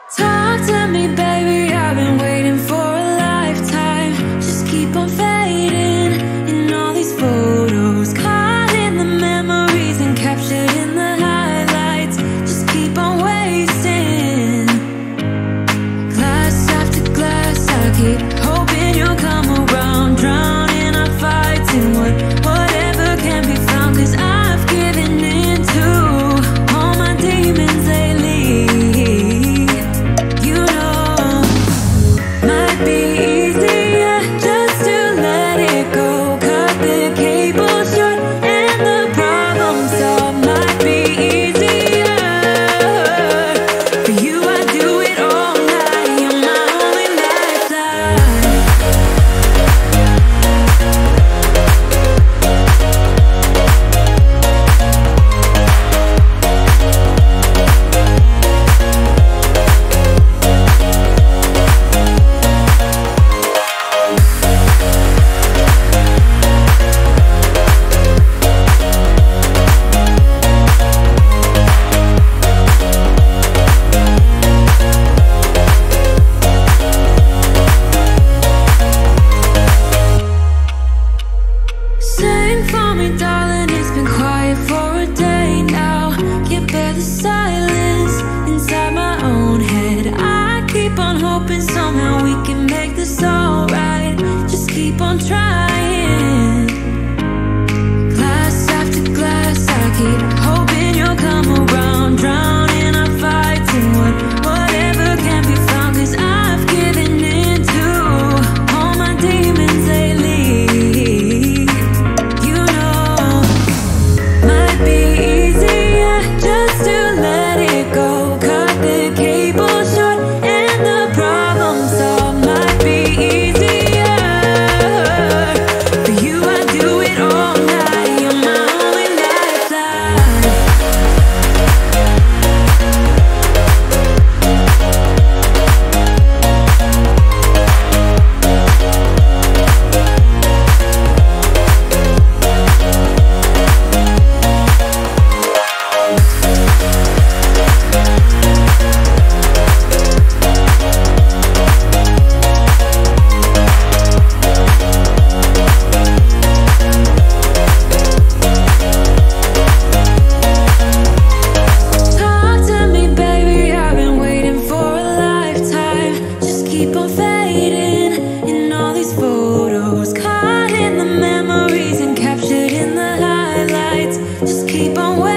Talk to me, baby, I've been waiting for a lifetime. Just keep on fading in all these photos, caught in the memories and captured in the highlights. Just keep on wasting glass after glass. I keep hoping you'll come around, drowning our fights in whatever can be found. 'Cause I've given in to all my demons lately. You know, might be easier just to let it go. Cut the cable short and the problem solved. Might be easier for you. I do it all night. You're my only lifeline. Sing for me, darling, it's been quiet for a day now. Can't bear the silence inside my own head. I keep on hoping somehow we can make this alright. Just keep on trying. Glass after glass, I keep hoping you'll come around, drowning our fights in whatever can be found. 'Cause I've given in to all my demons lately. You know, might be easier just to let it go. Cut the cable short and the problem solved. Might be easier for you. I do it all night. You're my only lifeline. Talk to me, baby, I've been waiting for a lifetime. Just keep on fading in all these photos, caught in the memories and captured in the highlights. Just keep on